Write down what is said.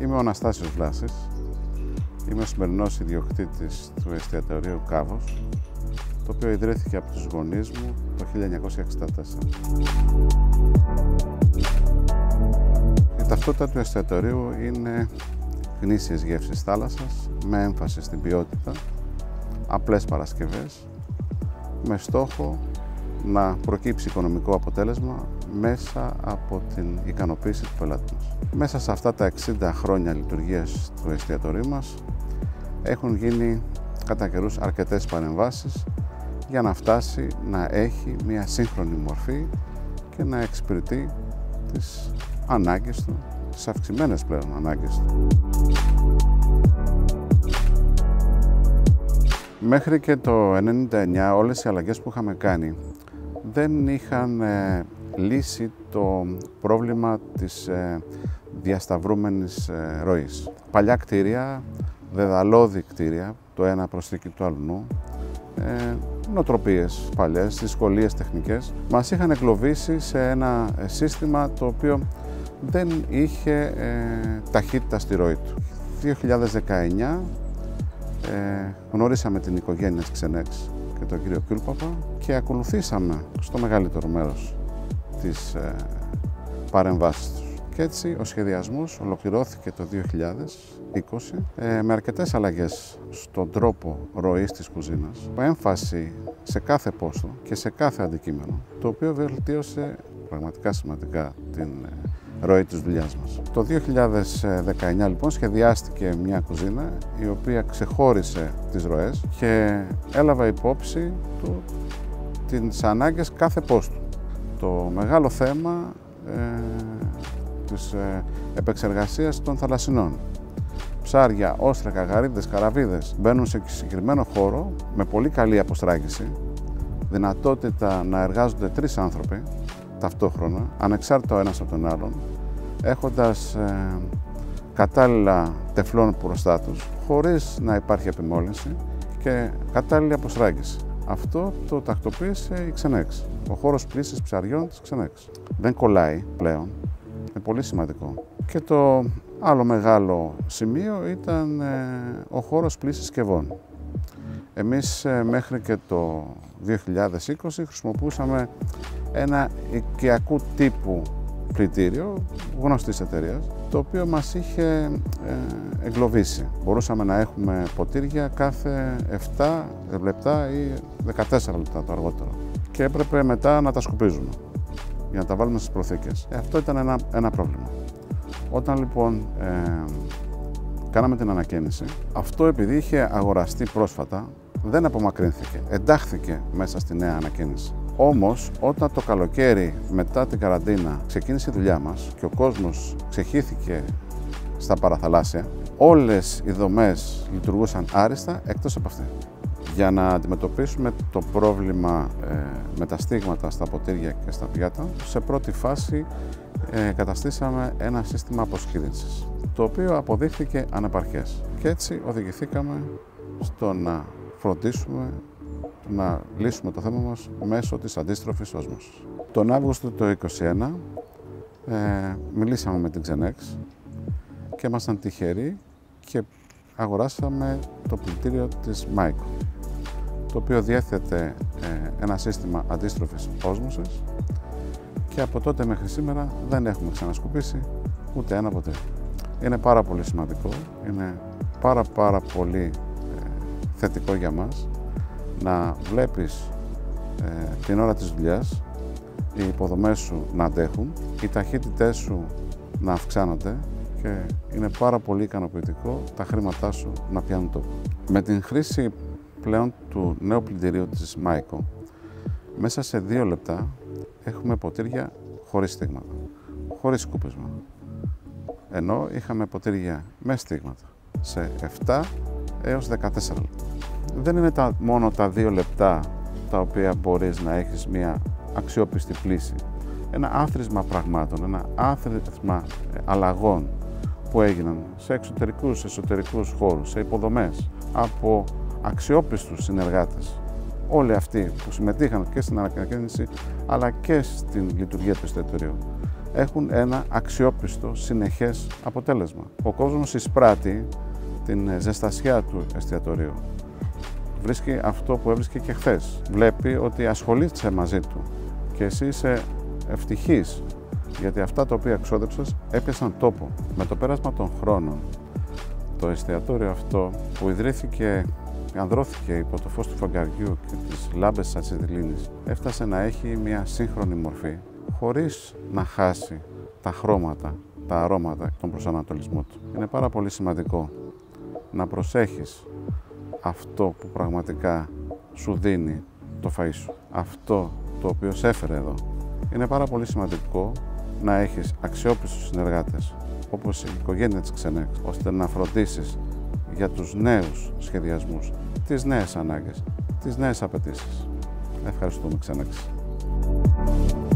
Είμαι ο Αναστάσιος Βλάσης. Είμαι ο σημερινός ιδιοκτήτης του εστιατορίου Κάβος, το οποίο ιδρύθηκε από τους γονείς μου το 1964. Η ταυτότητα του εστιατορίου είναι γνήσιες γεύσεις θάλασσας, με έμφαση στην ποιότητα, απλές παρασκευές, με στόχο να προκύψει οικονομικό αποτέλεσμα μέσα από την ικανοποίηση του πελάτη μας. Μέσα σε αυτά τα 60 χρόνια λειτουργίας του εστιατορίου μας έχουν γίνει κατά καιρούς αρκετές παρεμβάσεις για να φτάσει να έχει μια σύγχρονη μορφή και να εξυπηρετεί τις ανάγκες του, τις αυξημένες πλέον ανάγκες του. Μέχρι και το 1999 όλες οι αλλαγές που είχαμε κάνει δεν είχαν λύσει το πρόβλημα της διασταυρούμενης ροής. Παλιά κτίρια, δεδαλώδη κτίρια, το ένα προσθήκη του άλλου, νοοτροπίες παλιές, δυσκολίες τεχνικές, μας είχαν εγκλωβίσει σε ένα σύστημα το οποίο δεν είχε ταχύτητα στη ροή του. Το 2019 γνωρίσαμε την οικογένεια της Ξενέξ και τον κύριο Κιούλπαπα και ακολουθήσαμε στο μεγαλύτερο μέρος τις παρεμβάσεις τους. Και έτσι ο σχεδιασμός ολοκληρώθηκε το 2020 με αρκετές αλλαγές στον τρόπο ροής της κουζίνας, με έμφαση σε κάθε πόστο και σε κάθε αντικείμενο, το οποίο βελτίωσε πραγματικά σημαντικά την ροή της δουλειάς μας. Το 2019 λοιπόν σχεδιάστηκε μια κουζίνα η οποία ξεχώρισε τις ροές και έλαβε υπόψη του τις ανάγκες κάθε πόστου. Το μεγάλο θέμα της επεξεργασίας των θαλασσινών. Ψάρια, όστρεκα, γαρίδες, καραβίδες μπαίνουν σε συγκεκριμένο χώρο με πολύ καλή αποστράγγιση, δυνατότητα να εργάζονται 3 άνθρωποι ταυτόχρονα, ανεξάρτητα ο ένας από τον άλλον, έχοντας κατάλληλα τεφλόν μπροστά τους, χωρίς να υπάρχει επιμόλυνση και κατάλληλη αποστράγγιση. Αυτό το τακτοποίησε η Ξενέξ, ο χώρος πλύσης ψαριών της Ξενέξ. Δεν κολλάει πλέον, είναι πολύ σημαντικό. Και το άλλο μεγάλο σημείο ήταν ο χώρος πλύσης σκευών. Εμείς μέχρι και το 2020 χρησιμοποιούσαμε ένα οικιακού τύπου πλυντήριο γνωστής εταιρείας, το οποίο μας είχε εγκλωβίσει. Μπορούσαμε να έχουμε ποτήρια κάθε 7 λεπτά ή 14 λεπτά το αργότερο και έπρεπε μετά να τα σκουπίζουμε για να τα βάλουμε στις προθήκες. Αυτό ήταν ένα πρόβλημα. Όταν λοιπόν κάναμε την ανακαίνιση, αυτό επειδή είχε αγοραστεί πρόσφατα δεν απομακρύνθηκε, εντάχθηκε μέσα στη νέα ανακαίνιση. Όμως, όταν το καλοκαίρι μετά την καραντίνα ξεκίνησε η δουλειά μας και ο κόσμος ξεχύθηκε στα παραθαλάσσια, όλες οι δομές λειτουργούσαν άριστα εκτός από αυτή. Για να αντιμετωπίσουμε το πρόβλημα με τα στίγματα στα ποτήρια και στα πιάτα, σε πρώτη φάση καταστήσαμε ένα σύστημα αποσκήνησης, το οποίο αποδείχθηκε ανεπαρκές. Και έτσι οδηγηθήκαμε στο να φροντίσουμε να λύσουμε το θέμα μας μέσω της αντίστροφης όσμωσης. Τον Αύγουστο του 2021 μιλήσαμε με την Ξενέξ και ήμασταν τυχεροί και αγοράσαμε το πλυντήριο της Μάικο, το οποίο διέθετε ένα σύστημα αντίστροφης όσμωσης και από τότε μέχρι σήμερα δεν έχουμε ξανασκουπίσει ούτε ένα ποτέ. Είναι πάρα πολύ σημαντικό, είναι πάρα πολύ θετικό για μας να βλέπεις την ώρα της δουλειάς οι υποδομές σου να αντέχουν, οι ταχύτητές σου να αυξάνονται και είναι πάρα πολύ ικανοποιητικό τα χρήματά σου να πιάνουν τόπο. Με την χρήση πλέον του νέου πλυντηρίου της Μάικο, μέσα σε 2 λεπτά έχουμε ποτήρια χωρίς στίγματα, χωρίς σκούπισμα. Ενώ είχαμε ποτήρια με στίγματα σε 7 έως 14 λεπτά. Δεν είναι μόνο τα 2 λεπτά τα οποία μπορείς να έχεις μια αξιόπιστη πλύση. Ένα άθροισμα πραγμάτων, ένα άθροισμα αλλαγών που έγιναν σε εξωτερικούς, σε εσωτερικούς χώρους, σε υποδομές, από αξιόπιστους συνεργάτες. Όλοι αυτοί που συμμετείχαν και στην ανακαίνιση αλλά και στην λειτουργία του εστιατορίου έχουν ένα αξιόπιστο, συνεχές αποτέλεσμα. Ο κόσμος εισπράττει την ζεστασιά του εστιατορίου. Βρίσκει αυτό που έβρισκε και χθες. Βλέπει ότι ασχολείσαι μαζί του και εσύ είσαι ευτυχής, γιατί αυτά τα οποία εξόδεψες έπιασαν τόπο. Με το πέρασμα των χρόνων, το εστιατόριο αυτό που ιδρύθηκε, ανδρώθηκε υπό το φως του φεγγαριού και τις λάμπες της ατσετιλίνης, έφτασε να έχει μια σύγχρονη μορφή, χωρίς να χάσει τα χρώματα, τα αρώματα και τον προσανατολισμό του. Είναι πάρα πολύ σημαντικό να προσέχεις αυτό που πραγματικά σου δίνει το φαΐ σου, αυτό το οποίο σε έφερε εδώ. Είναι πάρα πολύ σημαντικό να έχεις αξιόπιστους συνεργάτες, όπως η οικογένεια της Xenex, ώστε να φροντίσεις για τους νέους σχεδιασμούς, τις νέες ανάγκες, τις νέες απαιτήσεις. Ευχαριστούμε, Xenex.